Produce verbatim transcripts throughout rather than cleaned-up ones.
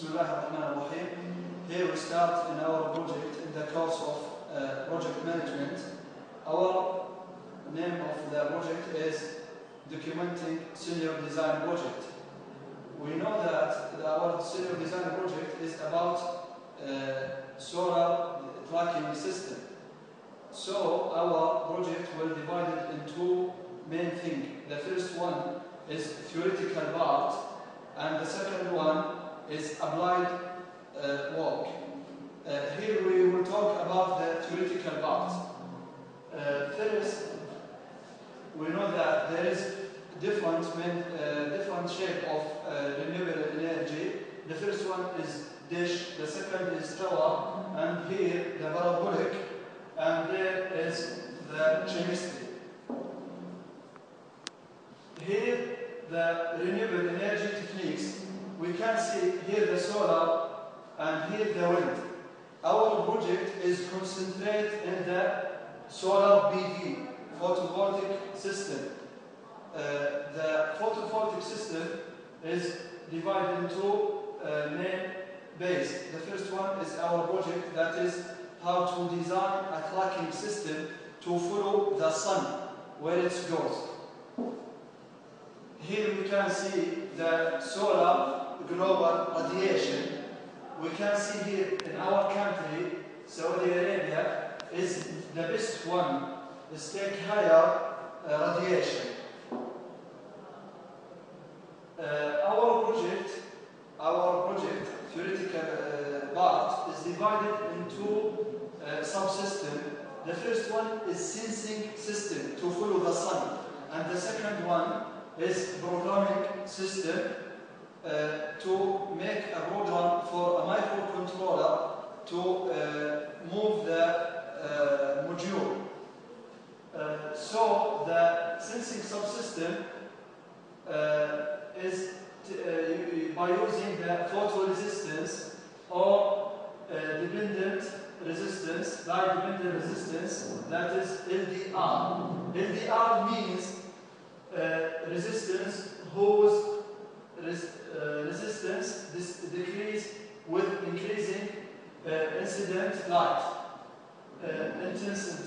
Bismillahirrahmanirrahim. Here we start in our project in the course of uh, project management. Our name of the project is Documenting Senior Design Project. We know that our senior design project is about uh, solar tracking system. So our project will divide it into main things. The first one is theoretical part, and the second one is applied uh, work. Uh, here we will talk about the theoretical part. Uh, first, we know that there is different main, uh, different shape of uh, renewable energy. The first one is dish, the second is tower, and here the parabolic, and there is the chemistry. Here the renewable energy techniques, we can see here the solar and here the wind. Our project is concentrated in the solar P V, photovoltaic system. Uh, the photovoltaic system is divided into uh, main base. The first one is our project, that is how to design a tracking system to follow the sun where it goes. Here we can see the solar global radiation. We can see here in our country, Saudi Arabia, is the best one, is take higher uh, radiation. Uh, our project, our project theoretical uh, part is divided into uh, subsystems. The first one is sensing system to follow the sun, and the second one is programming system uh, to make a program for a microcontroller to uh, move the uh, module. Uh, so the sensing subsystem uh, is t uh, by using the photoresistance or uh, dependent resistance, light dependent resistance, that is L D R. L D R means uh, resistance whose res uh, resistance this decrease with increasing uh, incident light uh, intensity.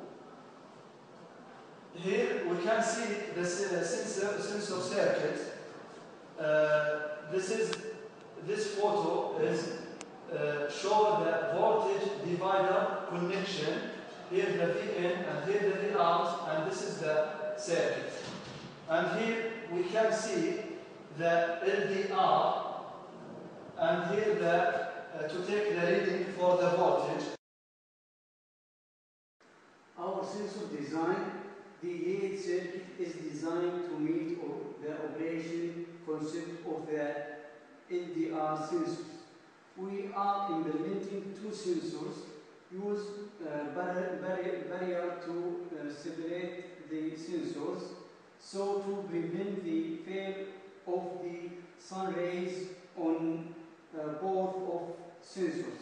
Here we can see the sensor, sensor circuit. Uh, this is this photo is uh, show the voltage divider connection. Here the V N and here the V out, and this is the circuit. And here we can see the L D R, and here the uh, to take the reading for the voltage. Our sensor design, the E eight circuit is designed to meet the operation concept of the L D R sensors. We are implementing two sensors, use uh, barrier, barrier, barrier to uh, separate the sensors, so to prevent the fail of the sun rays on uh, both of sensors.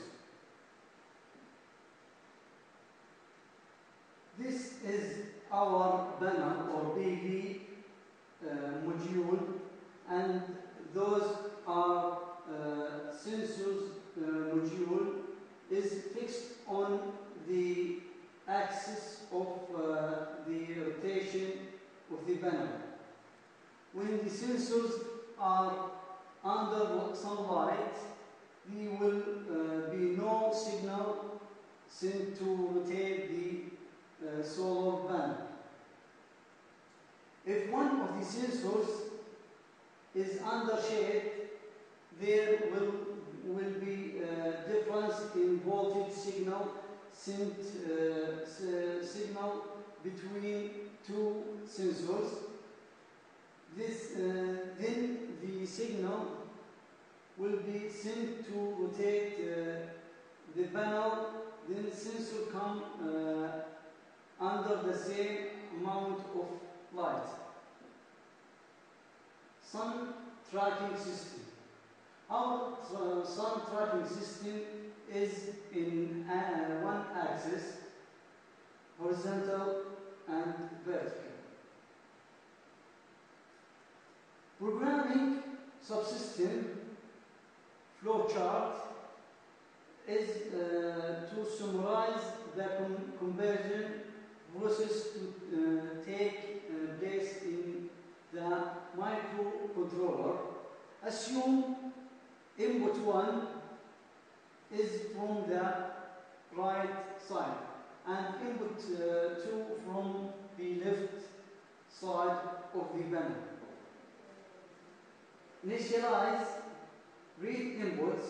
This is our panel or P V uh, module, and those are uh, sensors uh, module is fixed on the axis of uh, the rotation of the panel. When the sensors are under sunlight, there will uh, be no signal sent to rotate the uh, solar panel. If one of the sensors is under shade, there will, will be a difference in voltage signal sent uh, signal between two sensors. This, uh, then the signal will be sent to rotate uh, the panel, then the sensor come uh, under the same amount of light. Sun tracking system. Our uh, sun tracking system is in uh, one axis, horizontal and vertical. Programming subsystem flow flow chart is uh, to summarize the con conversion process to uh, take uh, place in the microcontroller. Assume input one is from the right side and input uh, two from the left side of the panel. Initialize read inputs,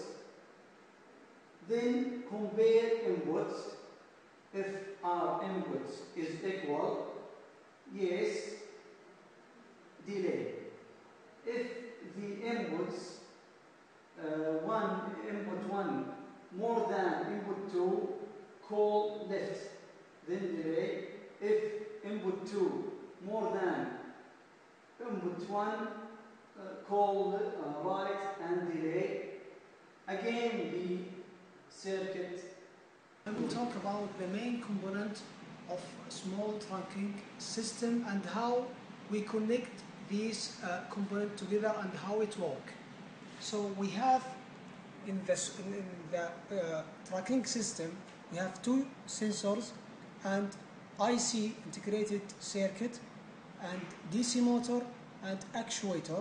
then compare inputs. If our inputs is equal, yes, delay. If the inputs uh, one input one more than input two, call left, then delay. If input two more than input one, uh, call uh, right and delay. Again, the circuit. I will talk about the main component of small trunking system and how we connect these uh, components together and how it works. So we have in, this, in, in the uh, tracking system, we have two sensors and I C integrated circuit and D C motor and actuator.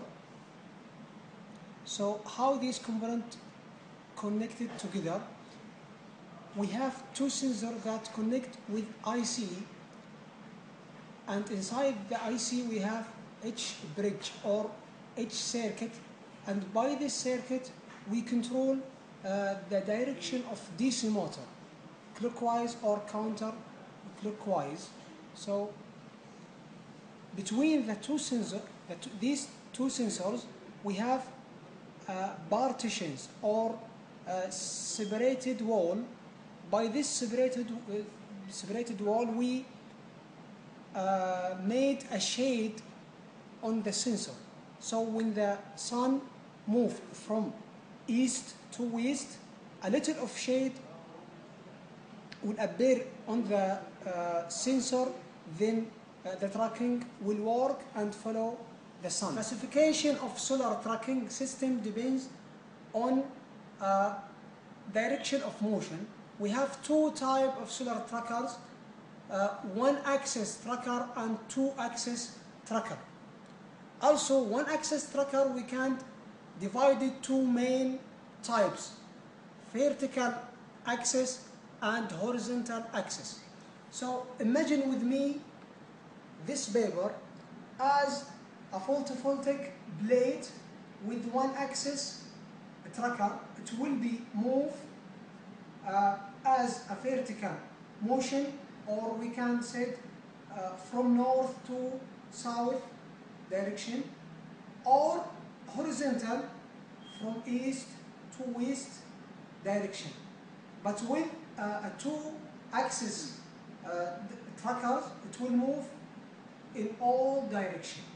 So how these components connected together? We have two sensors that connect with I C, and inside the I C we have H bridge or H circuit, and by this circuit we control uh, the direction of D C motor, clockwise or counter clockwise. So between the two sensors, the two, these two sensors, we have uh, partitions or uh, separated wall. By this separated uh, separated wall, we uh, made a shade on the sensor. So when the sun moved from east to west, a little of shade will appear on the uh, sensor, then uh, the tracking will work and follow the sun. Classification of solar tracking system depends on uh, direction of motion. We have two types of solar trackers, uh, one-axis tracker and two-axis tracker. Also, one-axis tracker we can divide it two main types, vertical axis and horizontal axis. So imagine with me this paper as a photovoltaic blade with one axis tracker. It will be moved uh, as a vertical motion, or we can say uh, from north to south direction, or horizontal from east to west direction. But with uh, a two axis uh, trackers, it will move in all directions.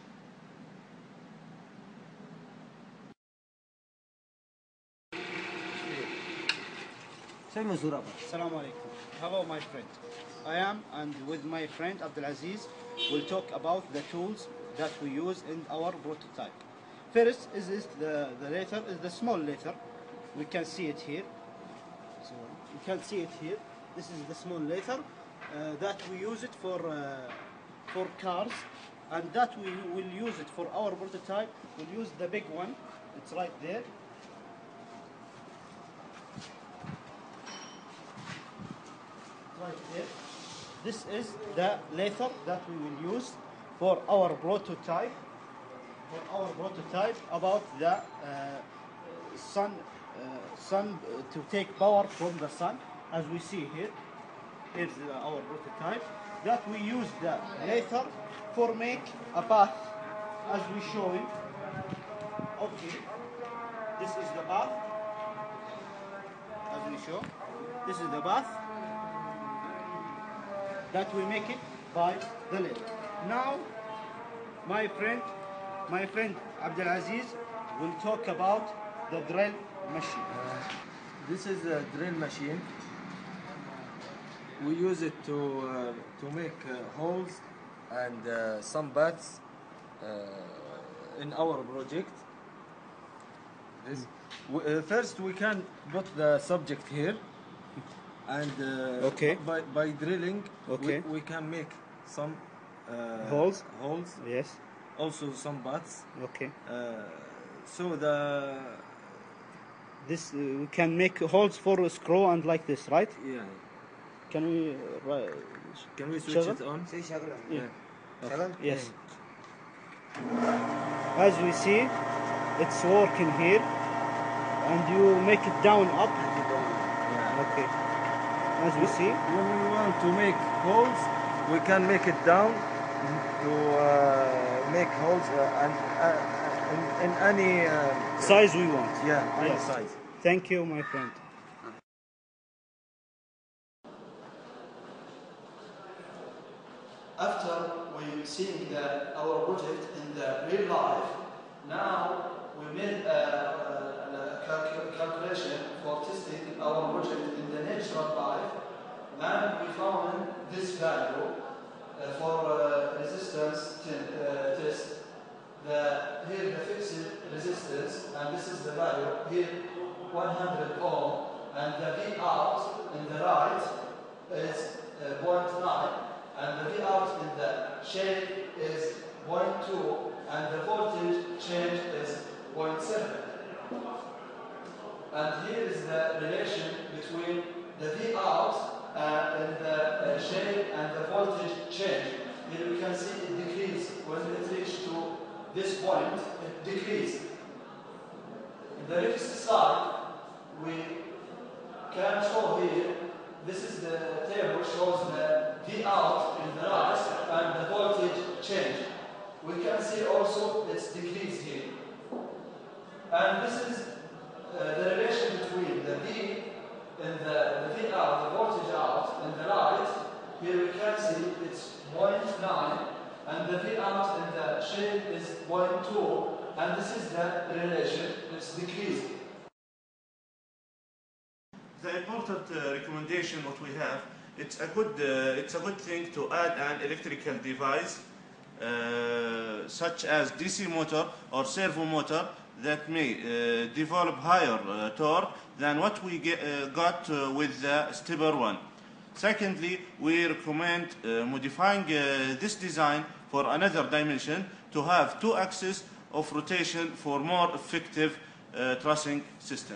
Assalamu alaikum. Hello, my friend. I am, and with my friend Abdulaziz, we'll talk about the tools that we use in our prototype. First is, is the, the letter, is the small letter. We can see it here. So you can see it here. This is the small letter uh, that we use it for, uh, for cars, and that we will use it for our prototype. We'll use the big one. It's right there. Right there. This is the letter that we will use for our prototype. For our prototype about the uh, sun, uh, sun uh, to take power from the sun, as we see here. Here's uh, our prototype. That we use the letter for make a path, as we show it. Okay. This is the path, as we show. This is the path that we make it by the letter. Now, my friend, my friend Abdulaziz will talk about the drill machine. Uh, this is a drill machine. We use it to uh, to make uh, holes and uh, some bats uh, in our project. This w- uh, first we can put the subject here, and uh, Okay. by, by drilling, Okay. we, we can make some uh, Holes? holes, Yes. also some butts. Okay. Uh, so the This uh, we can make holes for a screw and like this, right? yeah, Can we? Uh, ri- can we switch Shall it on? Yeah. Yeah. Yes. As we see, it's working here, and you make it down up. Yeah. Okay. As we see, When we want to make holes, we can make it down to uh, make holes uh, and uh, in, in any uh, size we want. yeah, any Yes. size. Thank you, my friend. After we seeing the, our project in the real life, now we made a, a, a calcu- calculation for testing our project in the natural life, and we found this value uh, for uh, resistance t- uh, test. The, here the fixed resistance, and this is the value here one hundred ohm, and the V out in the right is uh, zero point nine, and the V out in the shade is zero point two, and the voltage change is zero point seven. And here is the relation between the V out uh, and the uh, shade and the voltage change. Here we can see it decrease when it reaches to this point, it decreases. In the left side, we can show here, this is the table shows the V out in the right and the voltage change. We can see also it's decreased here. And this is uh, the relation between the V and the, the V out, the voltage out in the right. Here we can see it's zero point nine, and the V out in the shade is zero point two, and this is the relation, it's decreased. The important uh, recommendation what we have, it's a good, uh, it's a good thing to add an electrical device uh, such as D C motor or servo motor that may uh, develop higher uh, torque than what we get, uh, got uh, with the stepper one. Secondly, we recommend uh, modifying uh, this design for another dimension to have two axes of rotation for more effective uh, trussing system.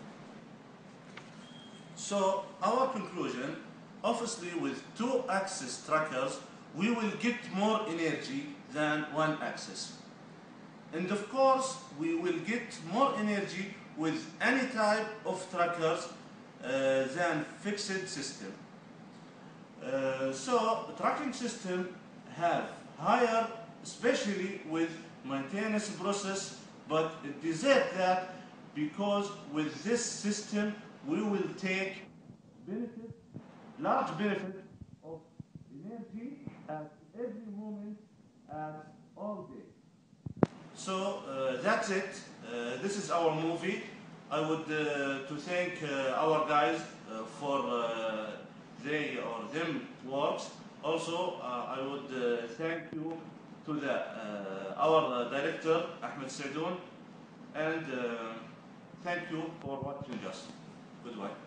So our conclusion, obviously with two axis trackers, we will get more energy than one axis. And of course, we will get more energy with any type of trackers uh, than fixed system. Uh, so tracking system have higher, especially with maintenance process, but it deserves that because with this system we will take benefit, large benefit of energy at every moment and all day. So uh, that's it. Uh, this is our movie. I would uh, to thank uh, our guys uh, for uh, they or them works. Also, uh, I would uh, thank you to the uh, our uh, director Ahmed Sadoun, and uh, thank you for watching us. Goodbye.